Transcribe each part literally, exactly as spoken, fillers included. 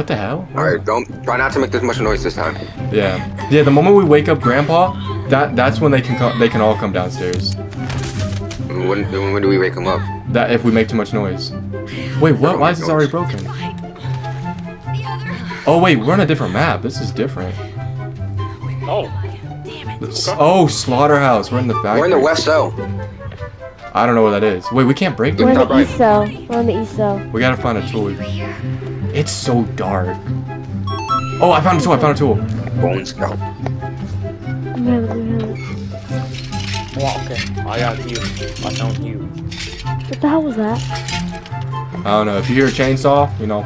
What the hell? Alright, don't try not to make this much noise this time. Yeah. Yeah, the moment we wake up Grandpa, that that's when they can co they can all come downstairs. When, when do we wake him up? That if we make too much noise. Wait, what? Why is this already broken? Oh wait, we're on a different map. This is different. Oh. This, oh, slaughterhouse. We're in the back. We're in the west cell. I don't know what that is. Wait, we can't break We're in it. the east cell. We're on the east cell. We gotta find a tool. It's so dark. Oh, I found a tool. I found a tool. Bone scalp. Oh, okay. I got you. I found you. What the hell was that? I don't know. If you hear a chainsaw, you know.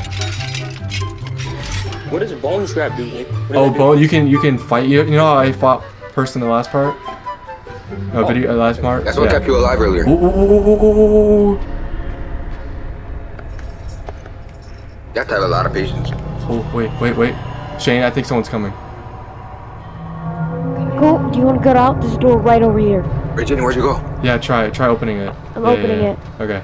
What does bone scrap do, Nick? Oh, bone. You can you can fight. You you know how I fought first in the last part. No Oh. video. Uh, last part. That's what Yeah. kept you alive earlier. Ooh, ooh, ooh, ooh, ooh, ooh. You have to have a lot of patience. Oh wait wait wait. Shane, I think someone's coming. Go. Do you want to get out? There's a door right over here. Wait, Jenny, where'd you go? Yeah, try try opening it. I'm Yeah, opening yeah, it. yeah. Okay.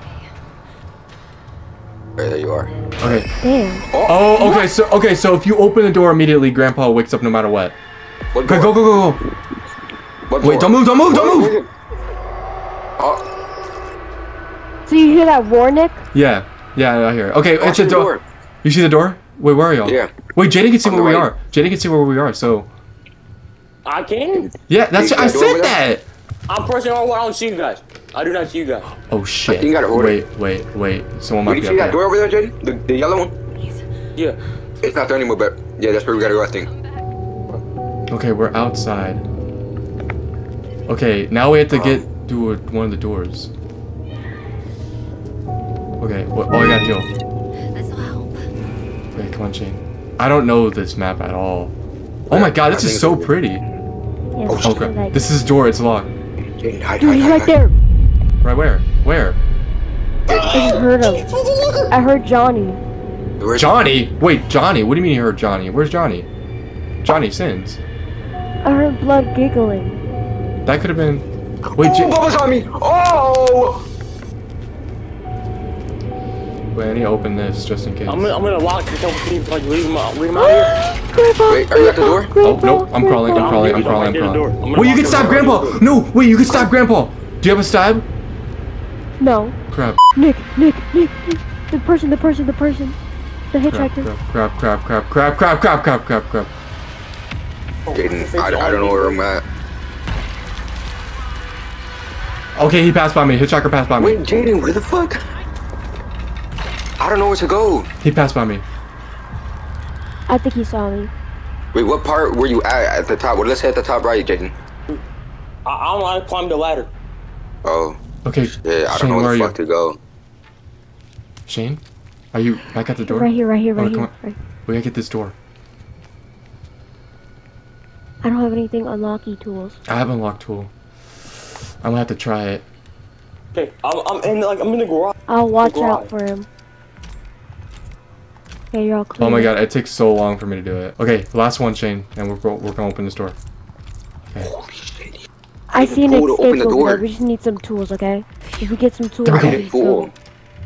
Right, there you are. Okay. Damn. Oh, okay. So okay. So if you open the door immediately, Grandpa wakes up no matter what. What Okay, door? go go go go. What Wait, door? don't move, don't move, don't Where- move. where's it? Oh, So you hear that roar, Nick? Yeah, yeah, I hear it. Okay, watch it's a the door. door. You see the door? Wait, where are y'all? Yeah. Wait, Jaden can see On where the we right. are. Jaden can see where we are. So I can? yeah, that's You I got a door over said there? that. I'm personally, I don't see you guys. I do not see you guys. Oh shit. think you got it ordered. Wait, wait, wait. Someone Wait, might did be you see up that there. door over there, Jenny? The, the yellow one? Yeah. It's not there anymore, but yeah, that's where we gotta go, I think. Okay, we're outside. Okay, now we have to get through one of the doors. Okay, well, oh, I got heal. This'll help. Okay, come on, Shane. I don't know this map at all. Oh my god, this I is think so it's- pretty. Yes, Oh, I Okay, like this it. is door. It's locked. Jenny, hide, Dude, hide, he's hide, right hide. there. Right where? Where? I just heard him. I heard Johnny. Where's- Johnny? Wait, Johnny? What do you mean you heard Johnny? Where's Johnny? Johnny sins. I heard blood giggling. That could have been. Wait, Oh, J Bubba's on me! Oh! wait, I need to open this just in case. I'm gonna, I'm gonna lock the couple people, like, leave them out. Leave them out here. Grandpa, Wait, are you at the door? Oh nope, I'm crawling. I'm I'm crawling. I'm leaving, crawling. I'm I'm right near the door. I'm crawling. gonna Wait, you lock can the stab door. Grandpa. No, wait, you can stab Grandpa. Do you have a stab? No. Crap. Nick, Nick, Nick, Nick. The person, the person, the person. The Crap. hitchhiker. Crap. Crap. Crap. Crap. Crap. Crap. Crap. Crap. Crap. Jaden, I, I don't know where I'm at. Okay, he passed by me. Hitchhiker passed by me. Wait, Jaden, where the fuck? I don't know where to go. He passed by me. I think he saw me. Wait, what part were you at at the top? Well, let's hit the top right, Jaden. I, I don't want to climb the ladder. Oh, Okay. yeah, I Shane, don't know where where are the you? fuck to go. Shane, are you back at the door? Right here, right here, Oh, right come here. on. Right. We gotta get this door. I don't have anything unlocky tools. I have a unlock tool. I'm gonna have to try it. Okay, I'm, I'm in, like, I'm in the garage. I'll watch Go out on. for him. Okay, you're all clear. Oh my god, it takes so long for me to do it. Okay, last one, Shane, and we're go- we're gonna open this door. Holy shit. I see an Pull to open escape the over door. there. We just need some tools, okay? If we get some tools, There we we go. can Fool. go.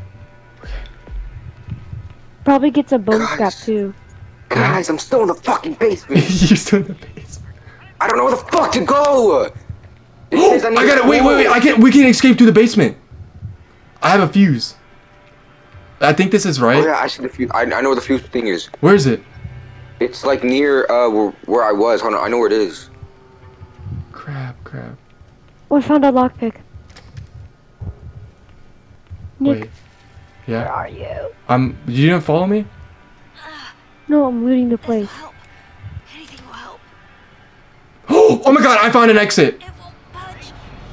Probably get some bone Guys. scrap too. Guys, I'm still in the fucking basement. You're still in the basement. I don't know where the fuck to go. It says I need got it. Wait, wait, wait. I can. We can escape through the basement. I have a fuse. I think this is right. Oh yeah, I see the fuse. I, I know where the fuse thing is. Where is it? It's like near uh where, where I was. Hold on, I know where it is. Crap, crap. Oh, I found a lockpick. Nick, Wait. Yeah. where are you? I'm. You didn't follow me? No, I'm looting the place. Help. Anything will help. Oh my god! I found an exit. It won't budge.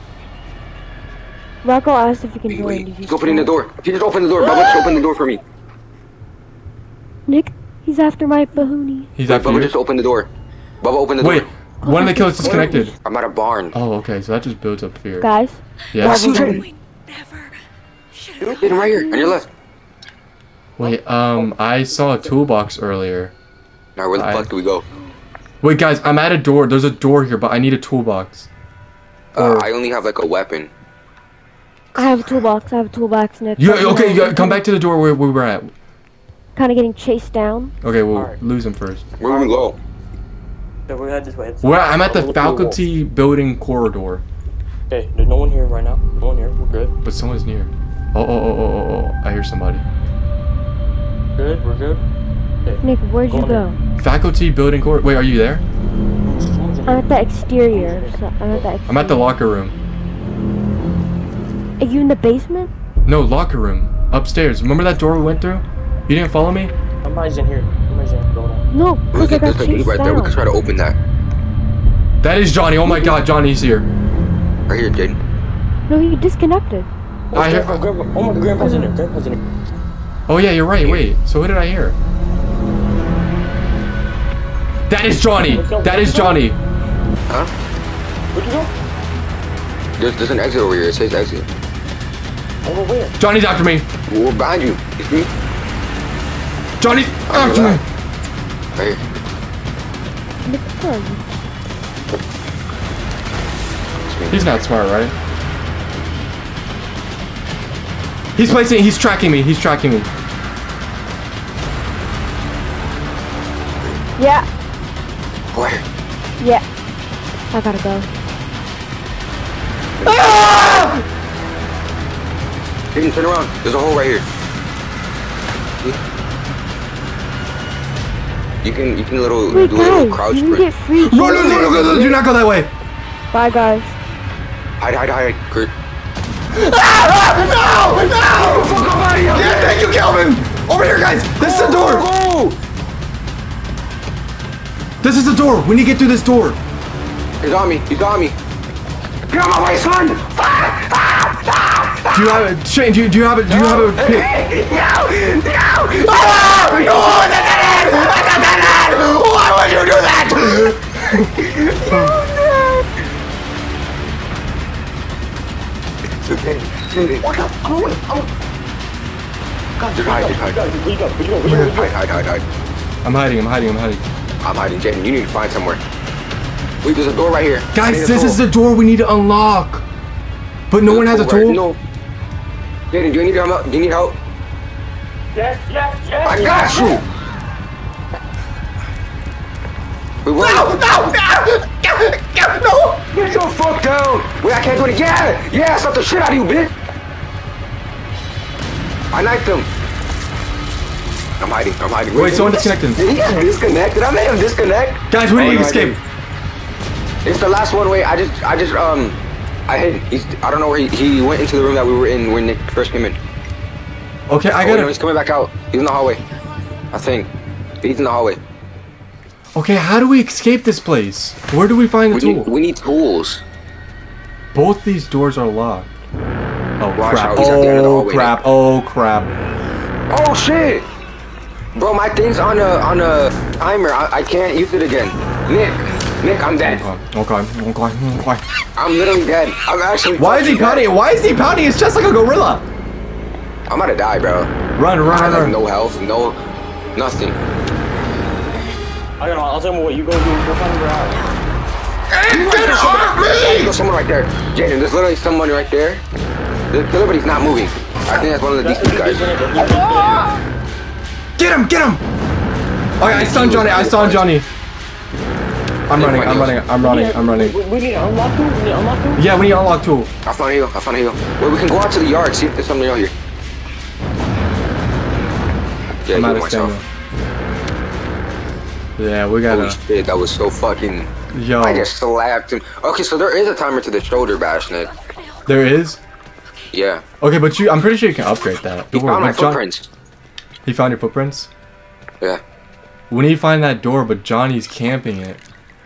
Rocco asked if you can Wait, join. wait. Did you He's opening the see door. He just opened the door. Bubba, just open the door for me. it? Nick, he's after my bahoonie. He's Wait, after Bubba, you. just open the door. Bubba, open the Wait. door. One of the killers disconnected. I'm at a barn. Oh, okay. So that just builds up fear. Guys, Yeah. I see Bubba, Jaden. We never should Jaden have. right here, on your left. Wait. Um. I saw a toolbox earlier. Now where the I- fuck do we go? Wait, guys. I'm at a door. There's a door here, but I need a toolbox. Uh, Or- I only have like a weapon. I have a toolbox. I have a toolbox, Nick. You Let me okay? know. You come back to the door where we were at. kind of getting chased down. Okay, we'll Alright. lose him first. Where we go? So we head this way. It's- Well, I'm at the Look through wall. faculty building corridor, Okay, there's no one here right now. No one here. We're good. but someone's near. Oh, oh, oh, oh, oh, oh! I hear somebody. Good. We're good. Okay. Nick, where'd Go you on go? Faculty building corridor. Wait, are you there? Someone's in I'm here. at the exterior. So I'm at the exterior. I'm at the locker room. Are you in the basement? No, locker room. Upstairs. Remember that door we went through? You didn't follow me? Somebody's in here. Somebody's in here. Go on. No, Look because I at got this like, chased right there. We down. can try to open that. That is Johnny. Oh my God, Johnny's here. Right here, Jaden. No, you disconnected. Oh, I hear- grandpa, grandpa. Oh my, grandpa's in here. Grandpa's in here. Oh yeah, you're right. Wait. So what did I hear? That is Johnny. That is Johnny. Huh? Where'd you go? There's, there's an exit over here. It says exit. Over where? Johnny's after me. We're behind you. It's me. Johnny's On after your me. left. Right here. Nick, where are you? It's me. He's not smart, right? He's placing. He's tracking me. He's tracking me. Yeah, Where? yeah. I gotta go. Ah! Jaden, turn around. There's a hole right here. See? You can, you can little, Wait, do a little guys, crouch you can sprint. get free. No, no, no, no, no, no, do not go that way. Bye, guys. Hide, hide, hide, Kurt. Ah! No! No! Yeah, thank you, Calvin. Over here, guys. This is the door. Go! This is the door. We need to get through this door. He's on me. He's on me. Get out of my way, son! Do you have a Shane? Do you, do you have a? Do you have a? Pick? No! No! Ah! No! That's not it! That's not it! Why would you do that? What the? Oh, wait. Oh. God, just hide, just hide. Where you go? Where you go? Where you go? Hide, hide, hide, hide. I'm hiding. I'm hiding. I'm hiding. I'm hiding, Jaden. You need to find somewhere. Wait, there's a door right here. I need Guys, a this tool. is the door we need to unlock. But no There's one has a right- tool. No. Jaden, do you need help? Do you need help? Yes, yes, yes. I got you. Wait, where? No! No! No! No! Get your fuck down! Wait, I can't do it. Yeah! Yeah, slap the shit out of you, bitch! I knifed him. I'm hiding. I'm hiding. Wait, someone disconnected. Did he get disconnected? I made him disconnect. Guys, we Oh, need to no, I escape. didn't. It's the last one. Wait, I just, I just, um, I hid. He's, I don't know where he, he went into the room that we were in when Nick first came in. Okay, I Oh, wait, no, gotta. he's coming back out. He's in the hallway. I think. He's in the hallway. Okay, how do we escape this place? Where do we find the We tool? need, we need tools. Both these doors are locked. Oh Watch crap! out, he's at the end of the Oh hallway, crap! Oh crap! Oh shit! Bro, my thing's on a on a timer. I, I can't use it again. Nick, Nick, I'm dead. Okay, okay, okay, okay. I'm literally dead. I'm actually. Why is he fucking pounding? dead. Why is he pounding his chest like a gorilla? I'm about to die, bro. Run, run, I run, have run! no health, no, nothing. I don't know. I'll tell you what. You go do. Go find your out. There's someone right there. Jaden, there's literally someone right there. The killer, but he's not moving. I think that's one of the decent guys. Get him! Get him! Okay, I stunned Johnny. I stunned Johnny. I'm running. I'm running. I'm running. I'm running. We, we need to unlock tool. We need to unlock tool. Yeah, we need to unlock tool. I found a heal. I found a heal. Wait, we can go out to the yard, see if there's something out here. Yeah, I'm I out healed of myself. stamina. Yeah, we Holy gotta. shit, that was so fucking... Yo, I just slapped him. Okay, so there is a timer to the shoulder bash, Nick. there is. Yeah. Okay, but you. I'm pretty sure you can upgrade that. He Don't worry, found my but John- footprints. He found your footprints. Yeah. We need to find that door, but Johnny's camping it.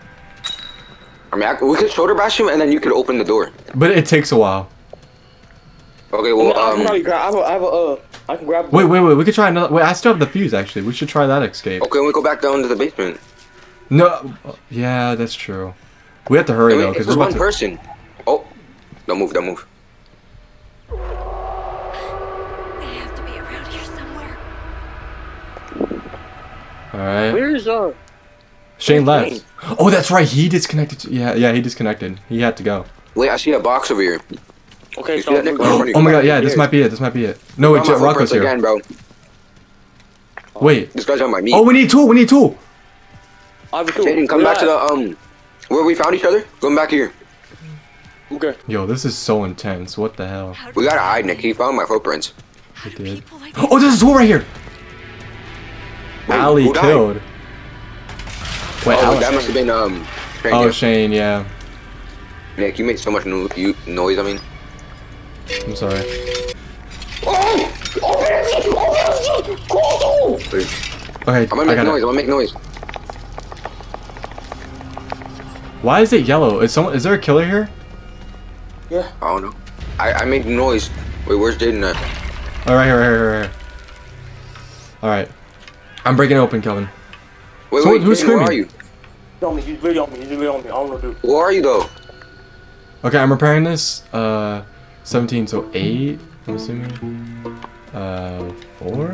I mean, I, we could shoulder bash him and then you could open the door. But it takes a while. Okay, I well, can um... probably grab. I have a. I have a. Uh, I can grab. Wait, wait, wait. We could try another. Wait, I still have the fuse. Actually, we should try that escape. Okay, we go back down to the basement. No. Yeah, that's true. We have to hurry I mean, though, it's because just we're one about to. person. Oh. Don't move, don't move. They have to be around here somewhere. All right. Where's uh? Shane where's left. Oh, that's right. He disconnected. Too. Yeah, yeah. He disconnected. He had to go. Wait, I see a box over here. Okay, You so see that, Nick? Oh my god. Yeah, this might be it. This might be it. No, wait. Found my Rocco's footprints here. again, bro. Wait. This guy's on my meat. Oh, we need a tool. We need a tool. I have a tool. Jaden, come Where back to at? the um, where we found each other. Come back here. Okay. Yo, this is so intense. What the hell? We gotta hide, Nick. He found my footprints. How do did. people like Oh, there's a tool right here. Wait, Allie who died? killed. Wait, Oh, Allie. that must have been um. Shane, Oh, yeah. Shane. Yeah. Nick, you made so much no you, noise. I mean. I'm sorry. Oh! Open it! Open it! Close it! Okay, I'm gonna I make got noise. it. I'm gonna make noise. Why is it yellow? Is someone? Is there a killer here? Yeah. I don't know. I I made noise. Wait, where's Jaden at? Oh, right here, right here, right here. All right. I'm breaking it open, Kelvin. Wait, So, wait, who's Jaden, where screaming? are you? He's on me. He's really on me. He's really on me. I don't know what to do. Where are you though? Okay, I'm repairing this. Uh, seventeen, so eight. I'm assuming. Uh, four.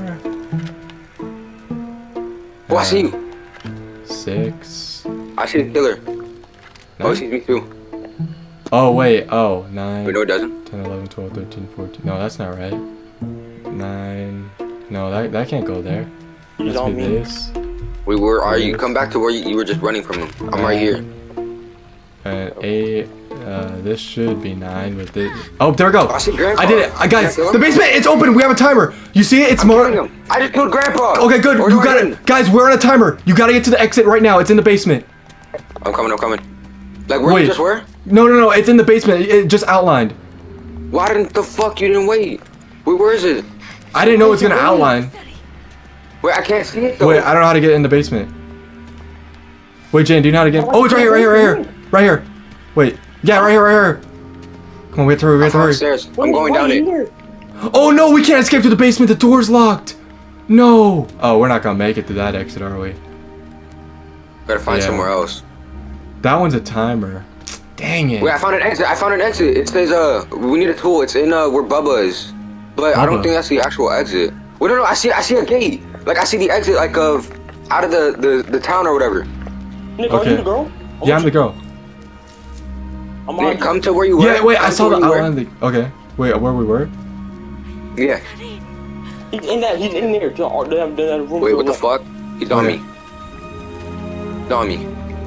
Oh, I Uh, see you. Six. I see the killer. Oh, he sees me too. Oh wait. Oh, nine. Wait, no, it doesn't. ten, eleven, twelve, thirteen, fourteen. No, that's not right. nine. No, that that can't go there. He's Let's on do me. this. Wait, where are you? Come back to where you, you were just running from him. I'm right here. And eight. Uh, this should be nine with this. Oh, there we go. I see Grandpa. I did it. I guys, Can I kill the him? basement. It's open. We have a timer. You see it? It's I'm more. killing him. I just killed Grandpa. Okay, good. Or You do got I it, didn't? guys. We're on a timer. You gotta get to the exit right now. It's in the basement. I'm coming. I'm coming. Like where Wait. you just were? No, no, no. It's in the basement. It, it just outlined. Why didn't the fuck you didn't wait? Wait, where is it? I didn't know it was gonna outline. Wait, I can't see it though. Wait, I don't know how to get in the basement. Wait, Jane, do you know how to get? Oh, it's right here, right here, right here, right here. Wait, yeah, right here, right here. Come on, we have to hurry, we I'm have to hurry. upstairs. I'm going down it. Oh no, we can't escape to the basement. The door's locked. No. Oh, we're not gonna make it to that exit, are we? Gotta find Yeah. somewhere else. That one's a timer. Dang it. Wait, I found an exit. I found an exit. It says uh, we need a tool. It's in uh where Bubba is, but I don't Bubba. think that's the actual exit. Wait, no, no. I see. I see a gate. Like I see the exit, like of out of the the the town or whatever. Nick, are Okay. you the girl? I Yeah, I'm want the girl. you- I'm on Nick, you. come to where you were. Yeah, wait, I Come to saw the where you were. outline. Of the, okay. Wait, where we were? Yeah. He's in that. He's in there. To our, that, that room. Wait, to what the left. fuck? He's on Okay. me. He's on me.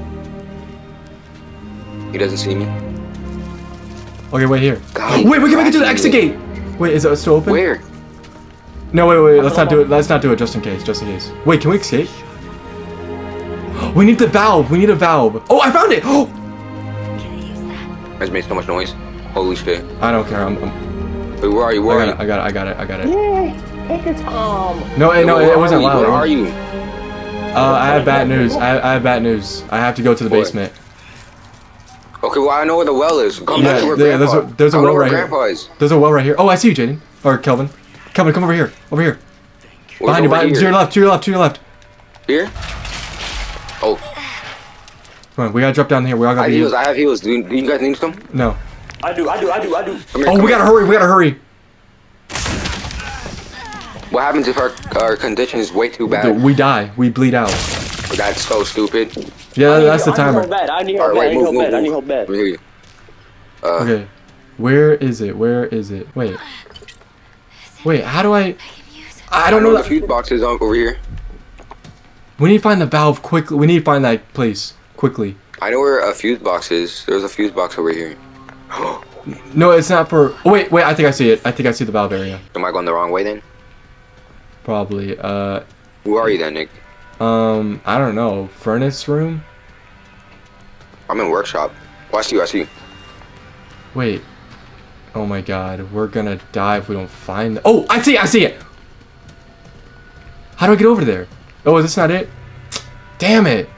He doesn't see me. Okay, wait here. God, Wait, we can make it to the crashing exit me. gate. Wait, is it still open? Where? No, wait, wait, let's not do it. Let's not do it just in case, just in case. Wait, can we escape? We need the valve. We need a valve. Oh, I found it. Oh, Can I use that? I just made so much noise. Holy shit. I don't care. I'm. I'm Wait, where are you? Where I are got you? it. I got it. I got it. I got it. Yay! Take your time. No, hey, no, Where it are wasn't you? loud. Where are you? Uh, I have bad news. I, I have bad news. I have to go to the What? basement. Okay, well I know where the well is. Come Yeah, back to where there- there's Grandpa. a- there's a I know well where right here. Grandpa is. There's a well right here. Oh, I see you, Jaden. Or Kelvin. Kelvin, come over here. Over here. Where's Behind you. over Behind, to here? your left. To your left. To your left. Here? Oh, Come on. We gotta drop down here. We all I gotta have be. heals. I have heals. Do you, do you guys need some? No. I do. I do. I do. I do. Come here, Oh, come we here. gotta hurry. We gotta hurry. What happens if our our condition is way too bad? We die. We bleed out. That's so stupid. Yeah, I need- that's the I need timer. help bad. I need All help right, bad. I wait, need move, help move, bad. I need move. help bad. Let me hear you. Uh, Okay. Where is it? Where is it? Wait. Wait, how do I... I can use it. I don't know the that... fuse box is on over here. We need to find the valve quickly. We need to find that place quickly. I know where a fuse box is. There's a fuse box over here. No, it's not for... Oh, wait, wait, I think I see it. I think I see the valve area. Am I going the wrong way then? Probably. Uh, Who are you then, Nick? um, I don't know. Furnace room? I'm in workshop. Oh, I see you. I see you. Wait. Oh my god. We're gonna die if we don't find... The oh, I see it. I see it. How do I get over there? Oh, is this not it? Damn it.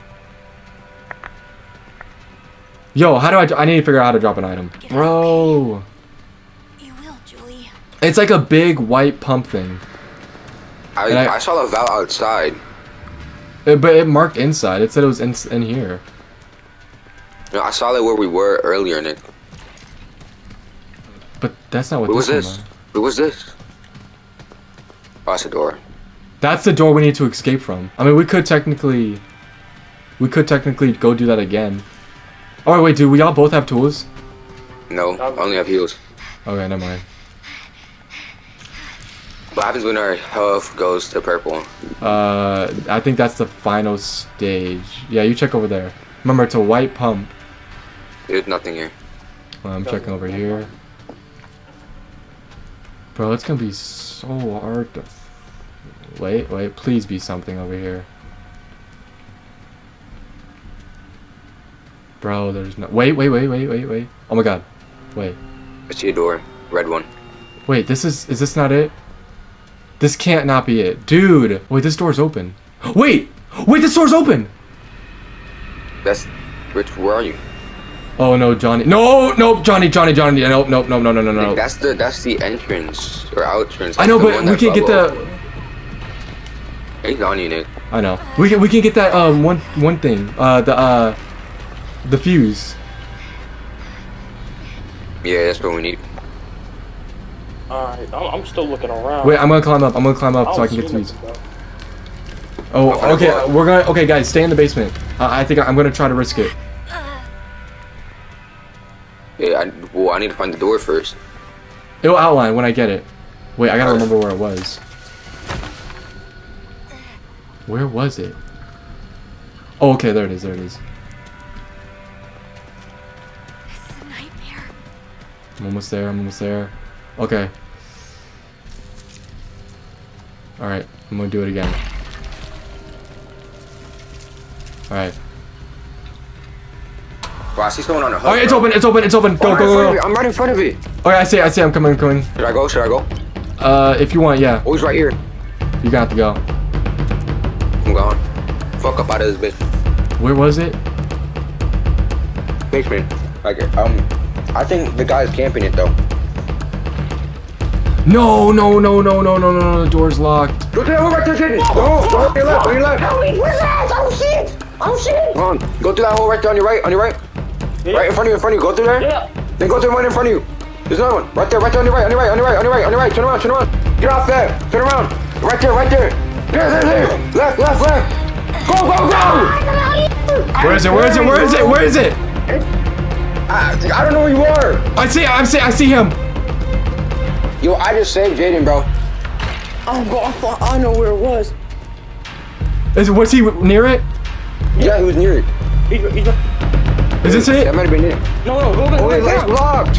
Yo, how do I... I need to figure out how to drop an item. Bro. You will, Julie. It's like a big white pump thing. I, And I- I saw the valve outside. Uh, But it marked inside. It said it was in, in here. No, I saw that where we were earlier, Nick. But that's not what What was this this? one was. What was this? Oh, it's a door. That's the door we need to escape from. I mean, we could technically... We could technically go do that again. Oh, wait, do we all both have tools? No, I only have heals. Okay, never mind. What happens when our health goes to purple? Uh, I think that's the final stage. Yeah, you check over there. Remember, it's a white pump. There's nothing here. Well, I'm checking over here. Bro, it's gonna be so hard to... Wait, wait, please be something over here. Bro, there's no... Wait, wait, wait, wait, wait, wait. Oh my god. Wait. I see a door. Red one. Wait, this is... Is this not it? This can't not be it. Dude! Wait, this door's open. Wait! Wait, this door's open! That's... Rich, where are you? Oh no, Johnny. No, no, Johnny, Johnny, Johnny. Nope, nope, no, no, no, no, no. That's the that's the entrance or entrance. I know, but we can get the... He's on you, Nick. I know. We can we can get that um one one thing. Uh the uh the fuse. Yeah, that's what we need. Alright, I'm, I'm still looking around. Wait, I'm gonna climb up. I'm gonna climb up so I can get the fuse. Oh, okay. We're gonna. Okay, guys, stay in the basement. Uh, I think I'm gonna try to risk it. Yeah, I, well, I need to find the door first. It'll outline when I get it. Wait, I gotta remember where it was. Where was it? Oh, okay, there it is. There it is. This is a nightmare. I'm almost there. I'm almost there. Okay. All right, I'm gonna do it again. All right. Wow, I see someone on a hook. All right, it's open. It's open. It's open. Go, I'm go, right in front go, of go. it. I'm right in front of it. Okay, I see. I see. I'm coming. I'm coming. Should I go? Should I go? Uh, if you want, yeah. Oh, he's right here. You got to go. I'm gone. Fuck up out of this bitch. Where was it? Basement. Like, um, I think the guy's camping it though. No, no, no, no, no, no, no, no. The door's locked. Go to that hole right there, Jaden. Go, go on your left, on your left. Where's that? Oh shit! Oh shit! Come on, go through that hole right there on your right, on your right. Yeah. Right in front of you, in front of you. Go through there. Yeah. Then go through the one in front of you. There's another one. Right there, right there on your right, on your right, on your right, on your right, on your right. Turn around, turn around. Get off there. Turn around. Right there, right there. There, there, there. Left, left, left. Go, go, go! Where is it? Where is it? Where is it? Where is it? I, I don't know where you are. I see. I see. I see him. Yo, I just saved Jaden, bro. Oh, bro, I thought I know where it was. Is was he near it? Yeah, he was near it. He, he, Is this it? That might have been it. no, no, go back. Oh, Go it's back. locked.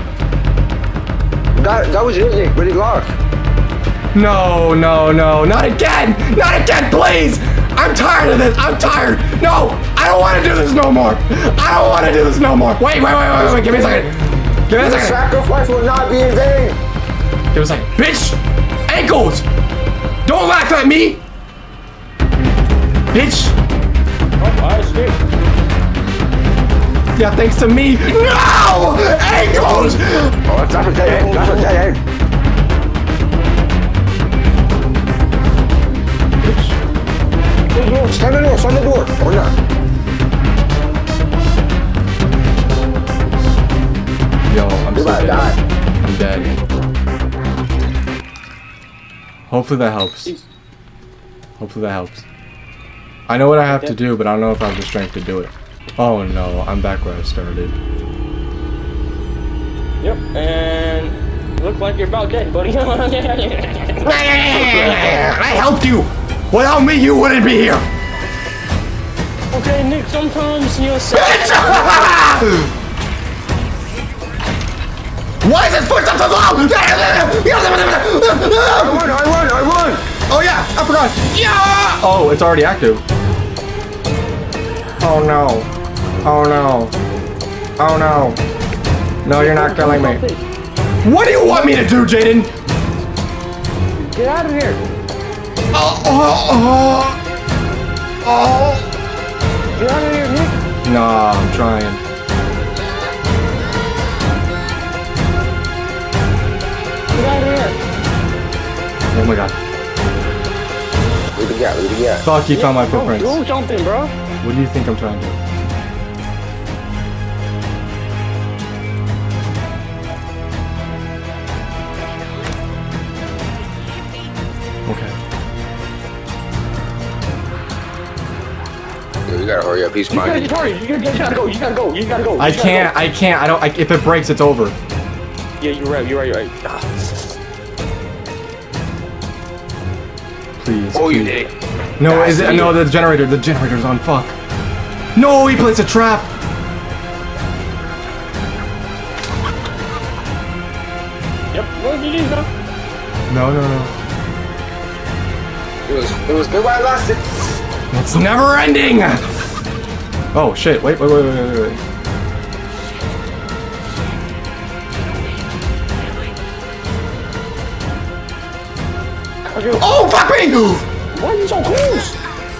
That, that was it, but it's locked. No, no, no, not again! Not again, please! I'm tired of this. I'm tired. No, I don't want to do this no more. I don't want to do this no more. Wait, wait, wait, wait, wait. Give me a second. Give me a The second. sacrifice will not be in vain. Give me a second. Bitch! Ankles! Don't laugh at me! Bitch! Oh, I see. Yeah, thanks to me. No! Ankles! Oh, that's a dead end. That's a dead end. Stand the door, stand the door. Or not. Yo, I'm so You're dead. die. I'm dead. Hopefully that helps. Hopefully that helps. I know what I have to do, but I don't know if I have the strength to do it. Oh no, I'm back where I started. Yep, and look like you're about dead, buddy. I helped you! Without me, you wouldn't be here! Okay, Nick, sometimes you're Bitch! Why is his footsteps so low? I won, I won, I won! Oh yeah, I forgot. Yeah! Oh, it's already active. Oh no. Oh no. Oh no. No, you're not killing me. What do you want me to do, Jaden? Get out of here. Oh, oh, oh. Oh. Get out of here, Nick. Nah, I'm trying. Get out of here. Oh my god. Look at that, look at that. Fuck, you found my footprints. Do something, bro. What do you think I'm trying to do? Okay. Yeah, we gotta hurry up, he's You gotta, fine. you gotta, you gotta, you gotta go. You gotta go. You gotta go. I You gotta can't, go. I can't, I don't, I, if it breaks, it's over. Yeah, you're right. You're right. You're right. Ah. is Oh, you key. did it. No, That's is it? me. No, the generator. The generator's on. Fuck. No, he placed a trap. Yep. What did you do, bro? No, no, no. It was, it was good while it lasted. It's never ending. Oh shit! Wait, wait, wait, wait, wait, wait. Okay. Oh fuck me! Why are you so close?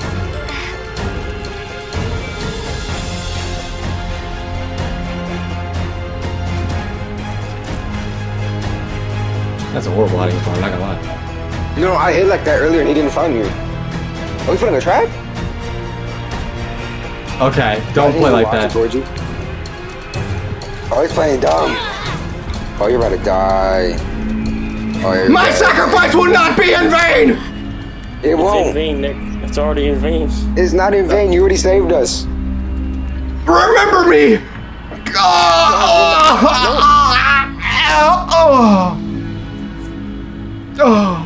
That's a horrible hiding spot. I'm not gonna lie. You know, I hit like that earlier and he didn't find me. Oh, he's putting a trap? Okay, don't play like that. Towards you. Oh, he's playing dumb. Oh, you're about to die. Oh, you're My dead. sacrifice will not be in vain. It It's in won't. vain, Nick. It's already in vain. It's not in vain. You already saved us. Remember me. Oh. Oh. Oh.